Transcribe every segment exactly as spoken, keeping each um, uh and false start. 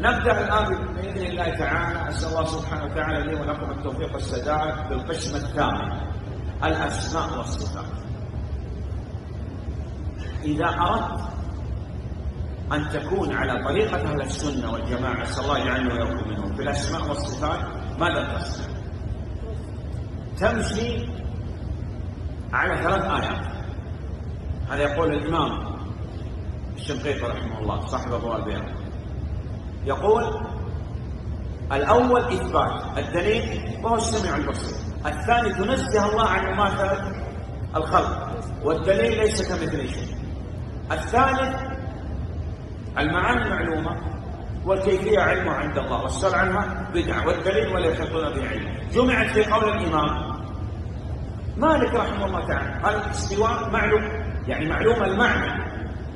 نبدأ الآن بإذن الله تعالى. أسأل الله سبحانه وتعالى لي ولكم التوفيق والسداد بالقسم الثاني، الأسماء والصفات. إذا أردت أن تكون على طريقة أهل السنة والجماعة، أسأل الله يجعلنا ويرحم منهم، في الأسماء والصفات ماذا تصنع؟ تمشي على ثلاث آيات. هذا يقول الإمام الشنقيطي رحمه الله صاحب أضواء البيان، يقول الأول إثبات الدليل وهو السميع البصير، الثاني تنزه الله عن مماثلة الخلق والدليل ليس كمثله شيء، الثالث المعاني المعلومة والكيفية علمه عند الله والسؤال عنها بدعة والدليل ولا يحيطون به علم. جمعت في قول الإمام مالك رحمه الله تعالى قال الاستواء معلوم، يعني معلوم المعنى.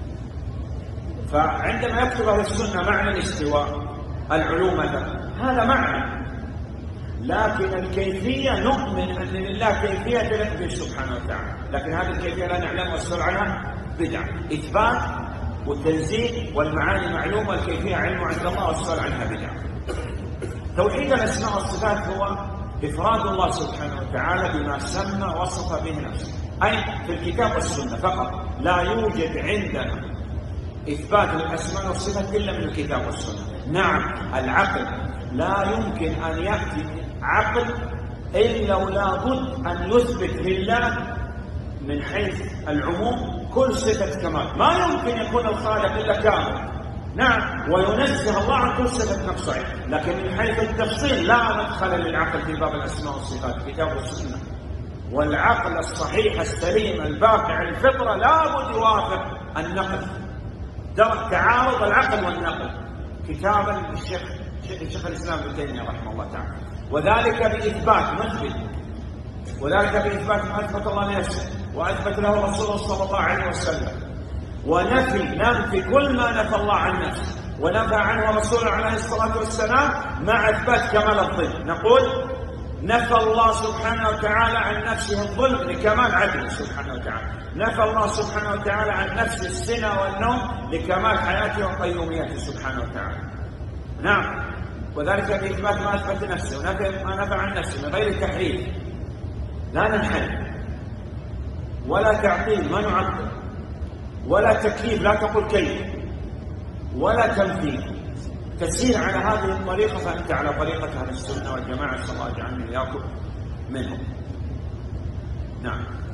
فعندما يكتب أهل السنة معنى الاستواء العلوم هذا معنى، لكن الكيفية نؤمن أن لله كيفية تليق به سبحانه وتعالى، لكن هذه الكيفية لا نعلم والسؤال عنها بدعة. إثبات والتنزيه والمعاني معلومة والكيفية علم عند الله والسؤال عنها بدعة. توحيد الأسماء والصفات هو إفراد الله سبحانه وتعالى بما سمى وصف به نفسه، أي في الكتاب والسنة فقط. لا يوجد عندنا إثبات الأسماء والصفات إلا من الكتاب والسنة. نعم العقل لا يمكن أن يأتي عقل إلا ولا بد أن يثبت لله من حيث العموم كل صفة كمال، ما يمكن يكون الخالق إلا كامل. نعم وينزه الله عن كل صفة نقص، لكن من حيث التفصيل لا مدخل للعقل في باب الأسماء والصفات الكتاب والسنة. والعقل الصحيح السليم الباقي على الفطرة لا بد يوافق النقل، درء تعارض العقل والنقل كتابا للشيخ شيخ الإسلام ابن تيمية رحمه الله تعالى. وذلك بإثبات مثبت، وذلك بإثبات ما أثبت الله لنفسه وأثبت له رسوله صلى الله عليه وسلم، ونفي ننفي كل ما نفى الله عن نفسه ونفى عنه رسوله عليه الصلاة والسلام مع إثبات كمال الظلم. نقول نفى الله سبحانه وتعالى عن نفسه الظلم لكمال عدله سبحانه وتعالى، نفى الله سبحانه وتعالى عن نفسه السنة والنوم لكمال حياته وقيوميته سبحانه وتعالى. نعم وذلك بإثبات ما أثبت نفسه ونفي ما نفى عن نفسه من غير تحريف، لا ننحل ولا تعطيل ما نعطل ولا تكييف لا تقول كيف ولا تمثيل. تسير على هذه الطريقة فأنت على طريقة أهل السنة والجماعة، صلى الله عليه وسلم إياكم منهم. نعم.